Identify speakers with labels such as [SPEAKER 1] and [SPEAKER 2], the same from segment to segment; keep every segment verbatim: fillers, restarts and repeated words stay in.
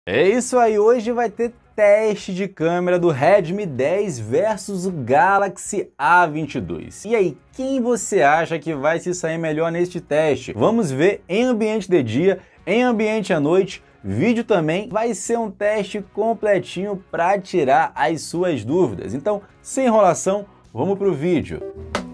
[SPEAKER 1] É isso aí, hoje vai ter teste de câmera do Redmi dez versus o Galaxy A vinte e dois. E aí, quem você acha que vai se sair melhor neste teste? Vamos ver em ambiente de dia, em ambiente à noite, vídeo também. Vai ser um teste completinho para tirar as suas dúvidas. Então, sem enrolação, vamos pro vídeo.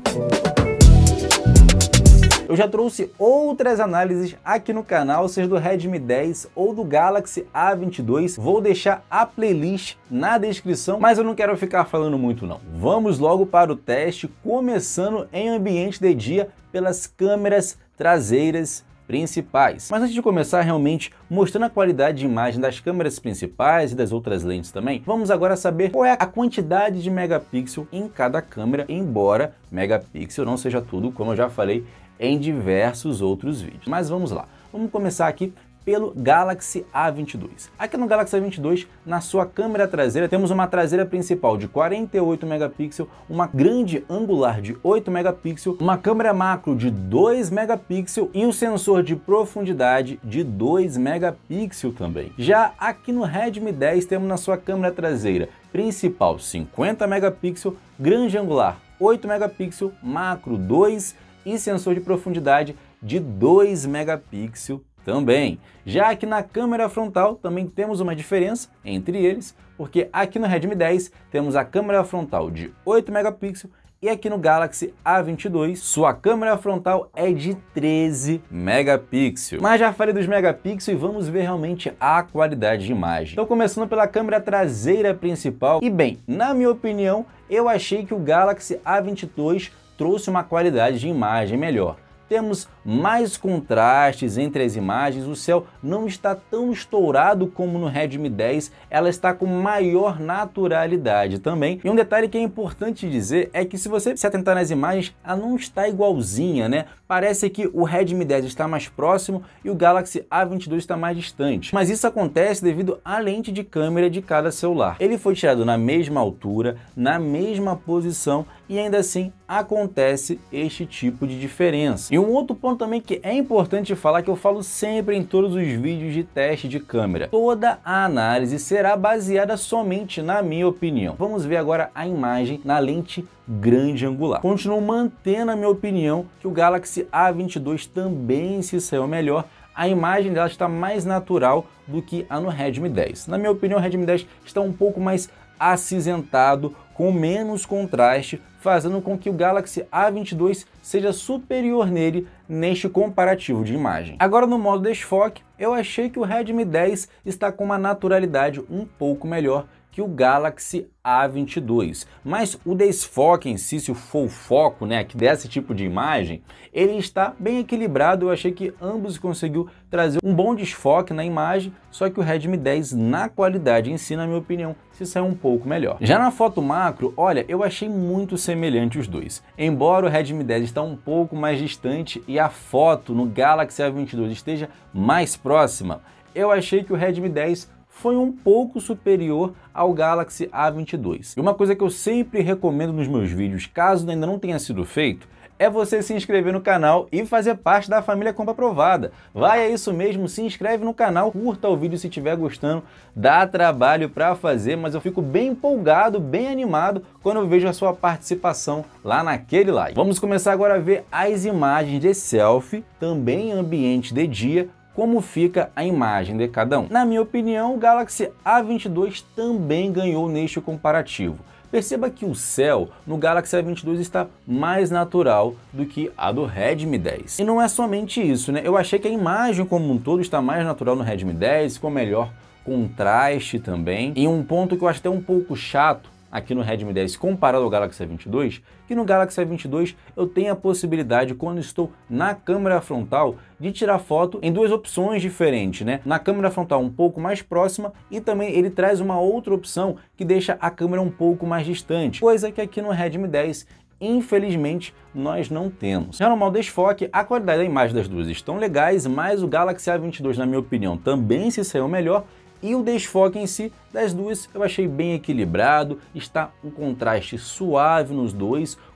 [SPEAKER 1] Eu já trouxe outras análises aqui no canal, seja do Redmi dez ou do Galaxy A vinte e dois. Vou deixar a playlist na descrição, mas eu não quero ficar falando muito não. Vamos logo para o teste, começando em ambiente de dia pelas câmeras traseiras principais. Mas antes de começar realmente mostrando a qualidade de imagem das câmeras principais e das outras lentes também, vamos agora saber qual é a quantidade de megapixel em cada câmera, embora megapixel não seja tudo, como eu já falei em diversos outros vídeos. Mas vamos lá, vamos começar aqui pelo Galaxy A vinte e dois. Aqui no Galaxy A vinte e dois, na sua câmera traseira, temos uma traseira principal de quarenta e oito megapixels, uma grande angular de oito megapixels, uma câmera macro de dois megapixels e o sensor de profundidade de dois megapixels também. Já aqui no Redmi dez, temos na sua câmera traseira principal cinquenta megapixels, grande angular oito megapixels, macro dois e sensor de profundidade de dois megapixels também. Já aqui na câmera frontal também temos uma diferença entre eles, porque aqui no Redmi dez temos a câmera frontal de oito megapixels e aqui no Galaxy A vinte e dois sua câmera frontal é de treze megapixels. Mas já falei dos megapixels e vamos ver realmente a qualidade de imagem. Então começando pela câmera traseira principal, e bem, na minha opinião, eu achei que o Galaxy A vinte e dois trouxe uma qualidade de imagem melhor. Temos mais contrastes entre as imagens, o céu não está tão estourado como no Redmi dez, ela está com maior naturalidade também. E um detalhe que é importante dizer é que se você se atentar nas imagens, ela não está igualzinha, né? Parece que o Redmi dez está mais próximo e o Galaxy A vinte e dois está mais distante. Mas isso acontece devido à lente de câmera de cada celular. Ele foi tirado na mesma altura, na mesma posição e ainda assim acontece este tipo de diferença. E um outro ponto também que é importante falar, que eu falo sempre em todos os vídeos de teste de câmera: toda a análise será baseada somente na minha opinião. Vamos ver agora a imagem na lente grande angular. Continuo mantendo a minha opinião que o Galaxy A vinte e dois também se saiu melhor. A imagem dela está mais natural do que a no Redmi dez. Na minha opinião, o Redmi dez está um pouco mais acinzentado, com menos contraste, fazendo com que o Galaxy A vinte e dois seja superior nele neste comparativo de imagem. Agora no modo desfoque, eu achei que o Redmi dez está com uma naturalidade um pouco melhor que o Galaxy A vinte e dois, mas o desfoque em si, se for o foco, né, que desse tipo de imagem, ele está bem equilibrado. Eu achei que ambos conseguiu trazer um bom desfoque na imagem, só que o Redmi dez na qualidade em si, na minha opinião, se saiu um pouco melhor. Já na foto macro, olha, eu achei muito semelhante os dois. Embora o Redmi dez está um pouco mais distante e a foto no Galaxy A vinte e dois esteja mais próxima, eu achei que o Redmi dez foi um pouco superior ao Galaxy A vinte e dois. E uma coisa que eu sempre recomendo nos meus vídeos, caso ainda não tenha sido feito, é você se inscrever no canal e fazer parte da família Compra Aprovada. Vai, é isso mesmo, se inscreve no canal, curta o vídeo se estiver gostando, dá trabalho para fazer, mas eu fico bem empolgado, bem animado quando eu vejo a sua participação lá naquele like. Vamos começar agora a ver as imagens de selfie, também em ambiente de dia, como fica a imagem de cada um. Na minha opinião, o Galaxy A vinte e dois também ganhou neste comparativo. Perceba que o céu no Galaxy A vinte e dois está mais natural do que a do Redmi dez. E não é somente isso, né? Eu achei que a imagem como um todo está mais natural no Redmi dez, com melhor contraste também. E um ponto que eu acho até um pouco chato aqui no Redmi dez comparado ao Galaxy A vinte e dois, que no Galaxy A vinte e dois eu tenho a possibilidade, quando estou na câmera frontal, de tirar foto em duas opções diferentes, né? Na câmera frontal um pouco mais próxima e também ele traz uma outra opção que deixa a câmera um pouco mais distante, coisa que aqui no Redmi dez infelizmente nós não temos. Já no modo desfoque, a qualidade da imagem das duas estão legais, mas o Galaxy A vinte e dois, na minha opinião, também se saiu melhor. E o desfoque em si das duas eu achei bem equilibrado, está um contraste suave nos dois,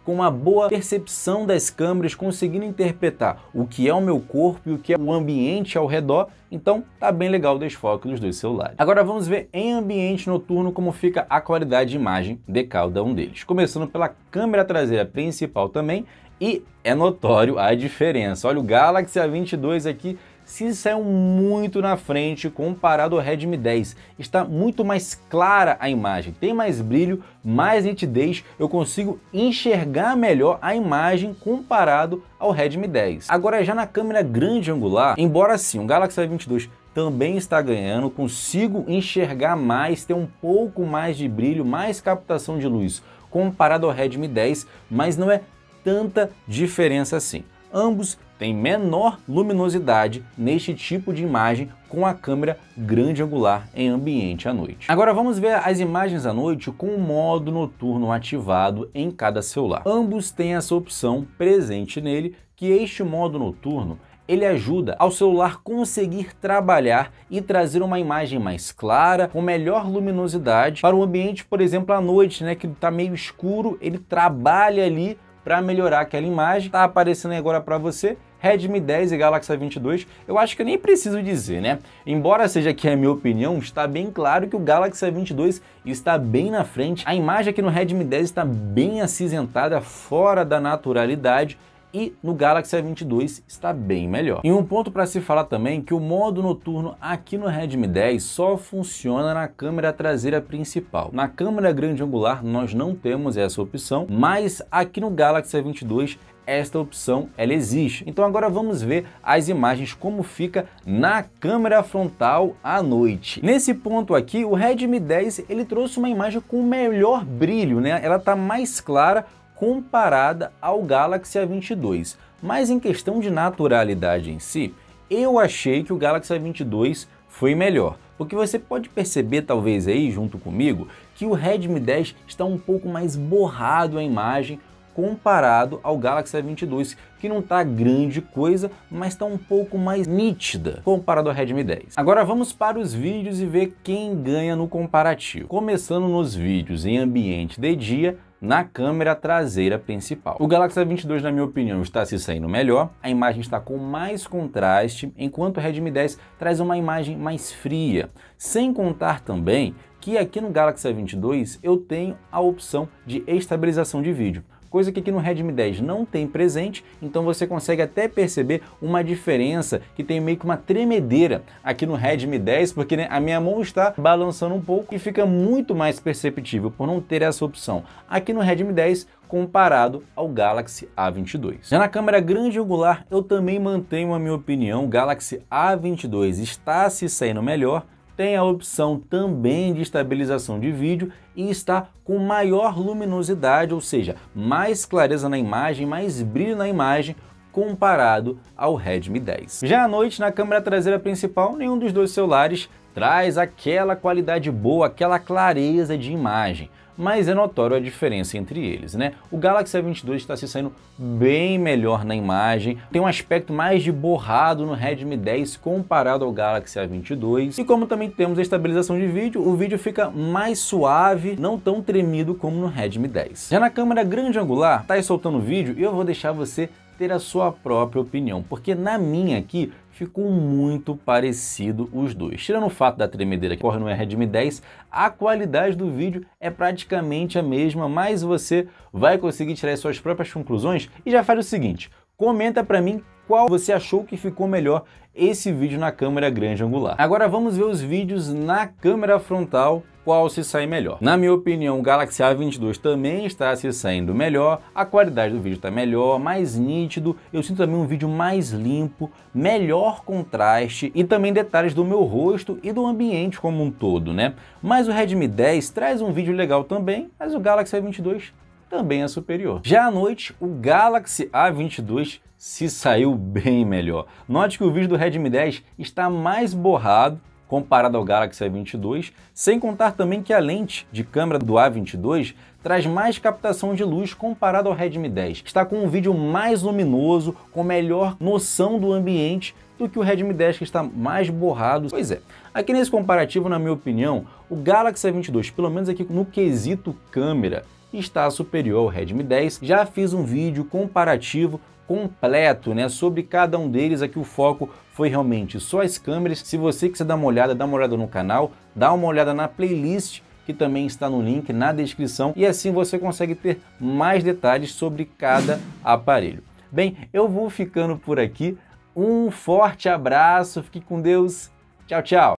[SPEAKER 1] com uma boa percepção das câmeras, conseguindo interpretar o que é o meu corpo e o que é o ambiente ao redor. Então tá bem legal o desfoque dos dois celulares. Agora vamos ver em ambiente noturno como fica a qualidade de imagem de cada um deles. Começando pela câmera traseira principal também, e é notório a diferença. Olha, o Galaxy A vinte e dois aqui se saiu muito na frente comparado ao Redmi dez. Está muito mais clara a imagem, tem mais brilho, mais nitidez, eu consigo enxergar melhor a imagem comparado ao Redmi dez. Agora já na câmera grande angular, embora sim o Galaxy A vinte e dois também está ganhando, consigo enxergar mais, ter um pouco mais de brilho, mais captação de luz comparado ao Redmi dez, mas não é tanta diferença assim. Ambos têm menor luminosidade neste tipo de imagem com a câmera grande angular em ambiente à noite. Agora vamos ver as imagens à noite com o modo noturno ativado em cada celular. Ambos têm essa opção presente nele, que este modo noturno ele ajuda ao celular conseguir trabalhar e trazer uma imagem mais clara, com melhor luminosidade para o ambiente, por exemplo, à noite, né, que está meio escuro, ele trabalha ali para melhorar aquela imagem. Tá aparecendo agora para você Redmi dez e Galaxy A vinte e dois, eu acho que eu nem preciso dizer, né? Embora seja aqui a minha opinião, está bem claro que o Galaxy A vinte e dois está bem na frente. A imagem aqui no Redmi dez está bem acinzentada, fora da naturalidade, e no Galaxy A vinte e dois está bem melhor. E um ponto para se falar também que o modo noturno aqui no Redmi dez só funciona na câmera traseira principal. Na câmera grande angular nós não temos essa opção, mas aqui no Galaxy A vinte e dois esta opção ela existe. Então agora vamos ver as imagens como fica na câmera frontal à noite. Nesse ponto aqui o Redmi dez ele trouxe uma imagem com melhor brilho, né? Ela está mais clara comparada ao Galaxy A vinte e dois. Mas em questão de naturalidade em si, eu achei que o Galaxy A vinte e dois foi melhor. Porque você pode perceber, talvez aí, junto comigo, que o Redmi dez está um pouco mais borrado a imagem comparado ao Galaxy A vinte e dois, que não está grande coisa, mas está um pouco mais nítida comparado ao Redmi dez. Agora vamos para os vídeos e ver quem ganha no comparativo. Começando nos vídeos em ambiente de dia, na câmera traseira principal. O Galaxy A vinte e dois, na minha opinião, está se saindo melhor, a imagem está com mais contraste, enquanto o Redmi dez traz uma imagem mais fria. Sem contar também que aqui no Galaxy A vinte e dois eu tenho a opção de estabilização de vídeo, coisa que aqui no Redmi dez não tem presente, então você consegue até perceber uma diferença, que tem meio que uma tremedeira aqui no Redmi dez, porque né, a minha mão está balançando um pouco e fica muito mais perceptível por não ter essa opção aqui no Redmi dez comparado ao Galaxy A vinte e dois. Já na câmera grande angular eu também mantenho a minha opinião, o Galaxy A vinte e dois está se saindo melhor, tem a opção também de estabilização de vídeo e está com maior luminosidade, ou seja, mais clareza na imagem, mais brilho na imagem comparado ao Redmi dez. Já à noite, na câmera traseira principal, nenhum dos dois celulares traz aquela qualidade boa, aquela clareza de imagem, mas é notório a diferença entre eles, né? O Galaxy A vinte e dois está se saindo bem melhor na imagem, tem um aspecto mais de borrado no Redmi dez comparado ao Galaxy A vinte e dois, e como também temos a estabilização de vídeo, o vídeo fica mais suave, não tão tremido como no Redmi dez. Já na câmera grande angular, tá aí soltando o vídeo e eu vou deixar você ter a sua própria opinião, porque na minha aqui ficou muito parecido os dois. Tirando o fato da tremedeira que corre no Redmi dez, a qualidade do vídeo é praticamente a mesma, mas você vai conseguir tirar as suas próprias conclusões e já faz o seguinte, comenta para mim qual você achou que ficou melhor esse vídeo na câmera grande angular. Agora vamos ver os vídeos na câmera frontal, qual se sai melhor. Na minha opinião, o Galaxy A vinte e dois também está se saindo melhor, a qualidade do vídeo está melhor, mais nítido, eu sinto também um vídeo mais limpo, melhor contraste e também detalhes do meu rosto e do ambiente como um todo, né? Mas o Redmi dez traz um vídeo legal também, mas o Galaxy A vinte e dois também é superior. Já à noite, o Galaxy A vinte e dois se saiu bem melhor. Note que o vídeo do Redmi dez está mais borrado comparado ao Galaxy A vinte e dois, sem contar também que a lente de câmera do A vinte e dois traz mais captação de luz comparado ao Redmi dez. Está com um vídeo mais luminoso, com melhor noção do ambiente do que o Redmi dez, que está mais borrado. Pois é, aqui nesse comparativo, na minha opinião, o Galaxy A vinte e dois, pelo menos aqui no quesito câmera, está superior ao Redmi dez. Já fiz um vídeo comparativo completo, né, sobre cada um deles. Aqui o foco foi realmente só as câmeras. Se você quiser dar uma olhada, dá uma olhada no canal, dá uma olhada na playlist, que também está no link na descrição, e assim você consegue ter mais detalhes sobre cada aparelho. Bem, eu vou ficando por aqui. Um forte abraço, fique com Deus. Tchau, tchau.